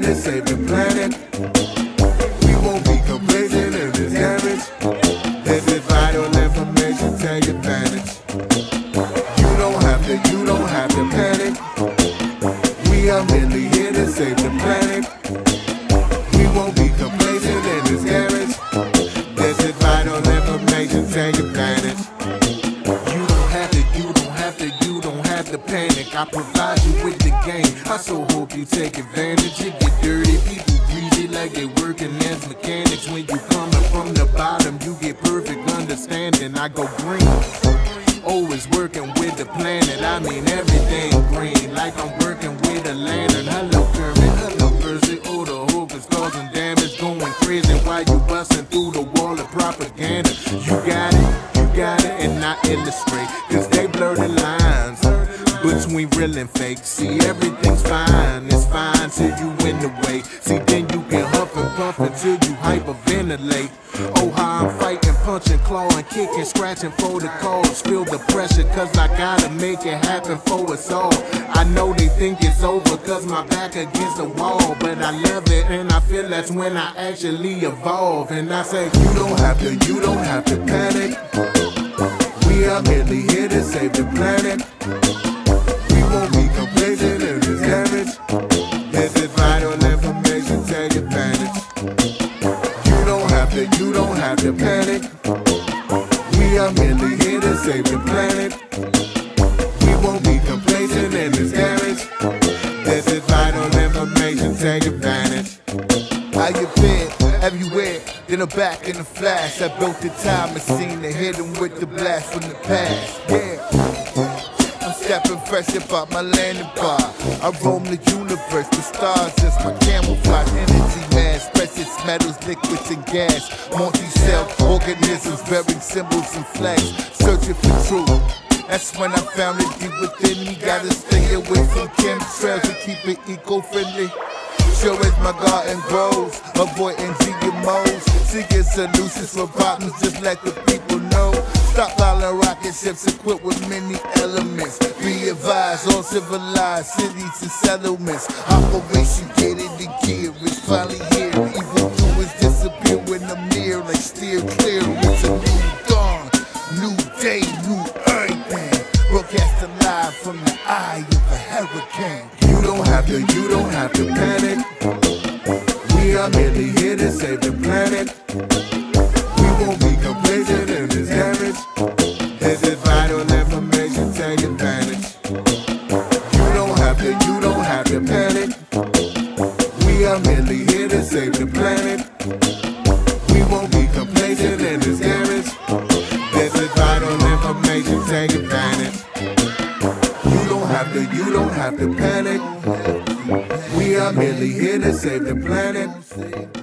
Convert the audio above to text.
to save the planet. We won't be complacent in this damage. This is vital information, take advantage. You don't have to panic. We are merely here to save the planet. We won't be complacent in this damage. This is vital information, take advantage. You don't have to panic. I provide you with the game. I so hope you take advantage. It get dirty, people greasy like they working as mechanics. When you coming from the bottom, you get perfect understanding. I go green, always working with the planet. I mean everything green, like I'm working with a lantern. Hello Kermit, hello Percy, oh the hook is causing damage, going crazy while you busting through the wall of propaganda. You got it, and I illustrate, cause they blur the lines between real and fake. See, everything's fine, it's fine till you in the way. See, then you can huff and puff until you hyperventilate. Oh, how I'm fighting, punching, clawing, kicking, scratching for the cause. Feel the pressure, cause I gotta make it happen for us all. I know they think it's over, cause my back against the wall. But I love it, and I feel that's when I actually evolve. And I say, you don't have to panic. We are merely here to save the planet. We won't be complacent in this damage. This is vital information, take advantage. You don't have to panic. We are merely here to save the planet. We won't be complacent in this damage. This is vital information, take advantage. How you been? Everywhere, then I'm back in the flash. I built the time machine to hit them with the blast from the past. Yeah, I'm stepping fresh about my landing bar. I roam the universe, the stars is my camouflage. Energy mass, precious metals, liquids and gas. Multi-cell organisms bearing symbols and flags. Searching for truth. That's when I found it deep within me. Gotta stay away from chemtrails and keep it eco-friendly. Sure as my garden grows, avoiding GMOs, seeking solutions for problems, just let the people know. Stop piling rocket ships equipped with many elements. Be advised, all civilized cities and settlements. Operation Get It Together is finally here. Evil doers disappear when I'm near, like steer clear. It's a new dawn, new day, new everything. Broadcasting live from the eye of a hurricane. You don't have to panic. We are merely here to save the planet. We won't be complacent in this damage. This is vital information, take advantage. You don't have to panic. We are merely here to save the planet. We won't be complacent in this damage. This is vital information, take advantage. You don't have to panic. We are merely here to save the planet.